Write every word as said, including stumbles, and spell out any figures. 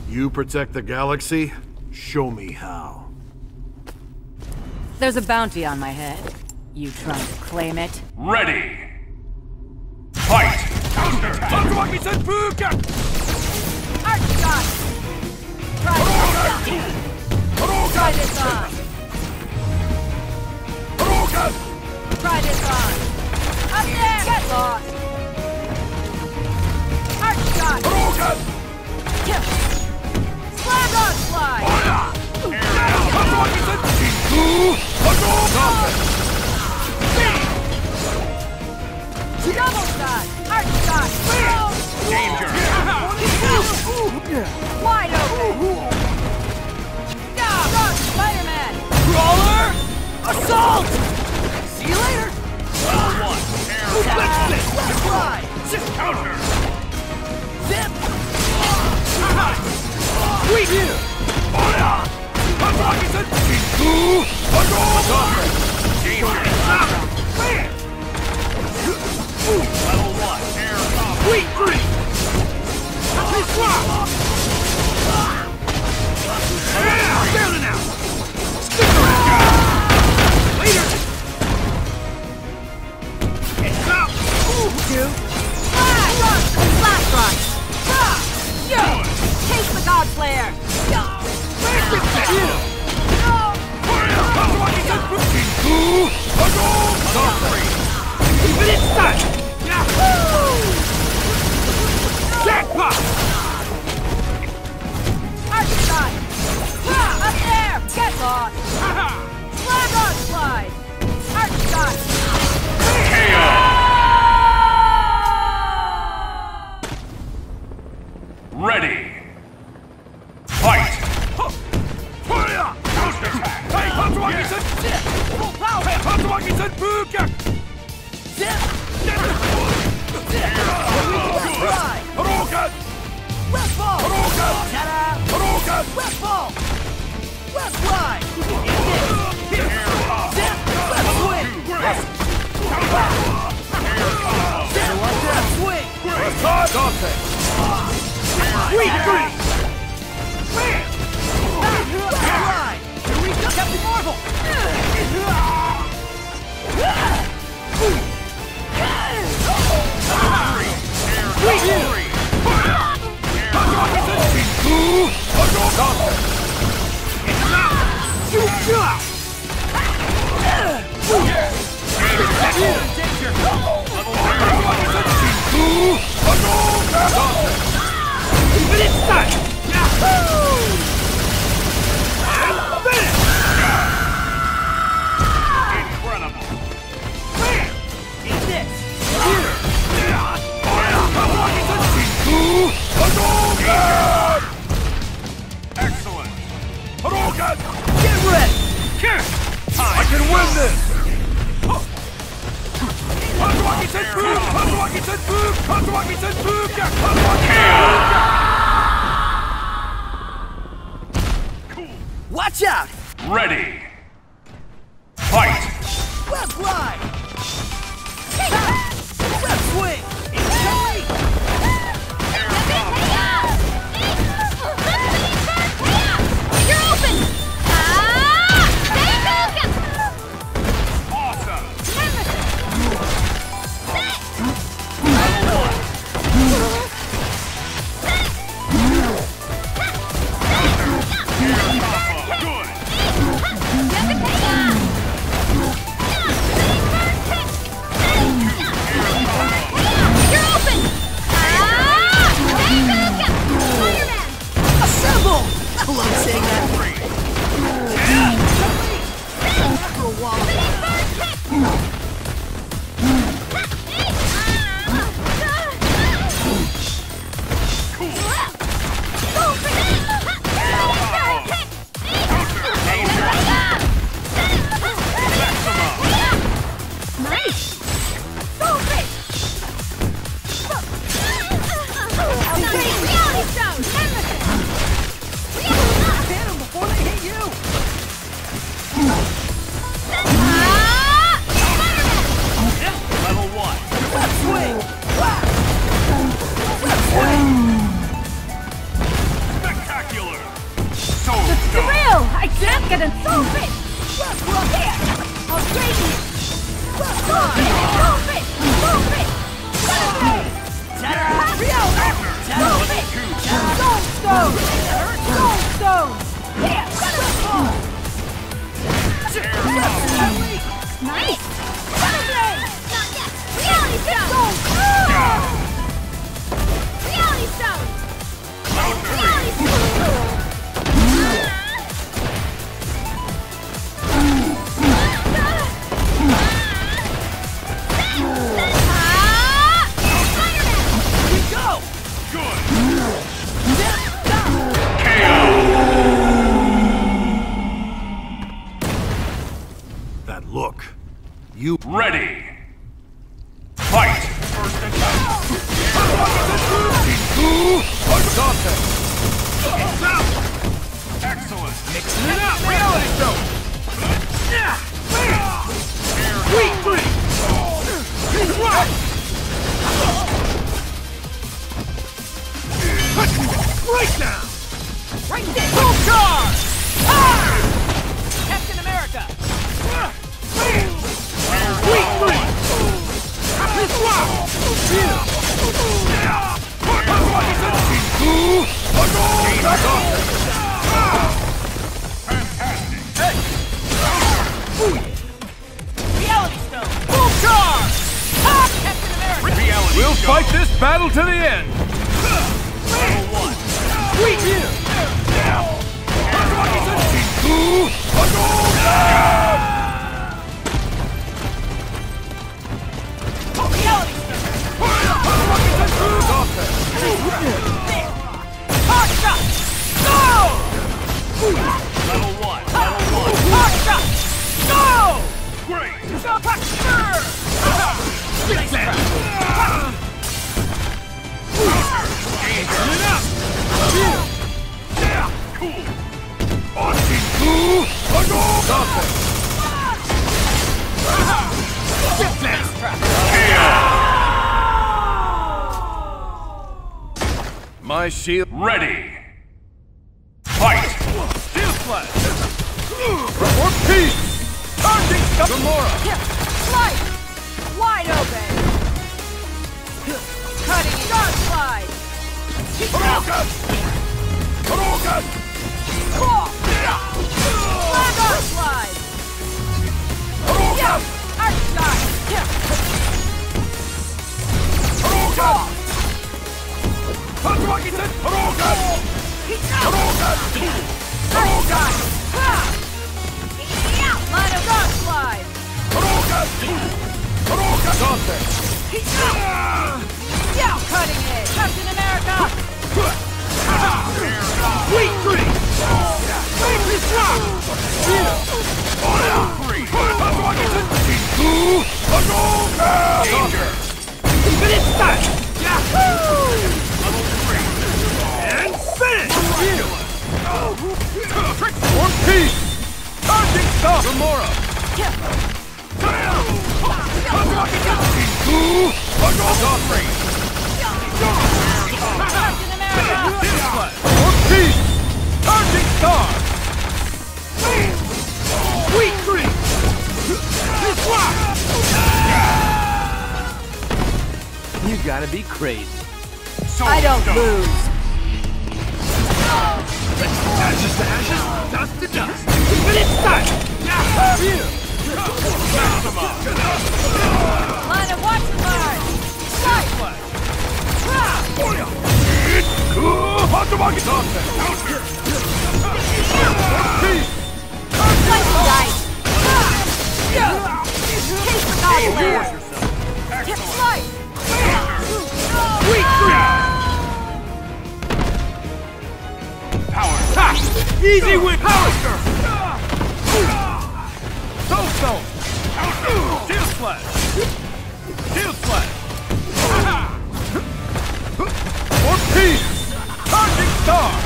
You protect the galaxy? Show me how. There's a bounty on my head. You trying to claim it? Ready! Fight! Counter! Arc shot! Try this on! Try this on! Try this on! Up there! Get lost! Arc shot! Slam on slide! Double shot! Arc shot! Danger! Wide open! Go! Spider-Man! Crawler! Assault! See you later! Level one, air Fly! counter! Zip! Sweet here! Danger! Level one, air combo! Sweet free! Let's rock! Barely now! Stick around! Later! It's up! You! Flash! Flash rock! Yo! Taste the God Slayer! Where's the kill? Keep it inside! Jackpot! Arc shot! Up there! Get lost! Slam on slide! Arc shot! K O! Ready! Fight! West ball! Ta-da! West ball! West fly! Zip! Left swing! Zip! Left swing! Sweet free! Left fly! Here we go! Captain Marvel! Sweet free! Excellent! Get ready! I can win this! Watch out! Ready! Fight! Left fly! Left swing! Incoming! You're open! Awesome! I can't get it! Move it! Here! I'll break it! Move it! Move it! Move it! Stone stone! Stone stone! Here! Nice! Not yet! Reality stone! Reality stone! Reality stone! Look, you ready. Fight. First attack. Excellent. Mixing it up. Reality show. Sweet three. Right down. Right there. Full charge. Captain America. Sweet three! This one! Fantastic. Hey! Reality stone. Full charge! Captain America. Reality We'll show. fight this battle to the end! Level one. Sweet you! Hard shot. Go! Level one. Level one. Hard shot. Go! Great. Fix that! It up! Cool. Fix that! My shield. Ready. Fight. Shield flash! For peace! Charging stuff! Gamora! Slide. Wide open. Cutting it. Dark slide. Hadouken! Hadouken! Flag arc slide. Hadouken! Arc shot. Hadouken! Hadouken! Hadouken! Hadouken! Arc shot. Line of dark slide. Hadouken! Hadouken! Dante! Yeah, cutting it. Captain America. Sweet three! Sweet this rock! Three! Hadouken! Danger! Even it's time! Yahoo! Level three. And finish! For peace! Charging stuff! Gamora! Godfrey! Captain America. For peace! Charging star! Sweet three! This one! You gotta be crazy. So I don't go. lose. Ashes to ashes, dust to dust. Even it's time! Yahoo! Line of watch guard. Slide. Slice and dice. Case for God lair. Hip slice. Sweet three! Power. Ha! Easy win! Power! Soul Stone! Shield Slash! Shield Slash! For peace! Charging Star!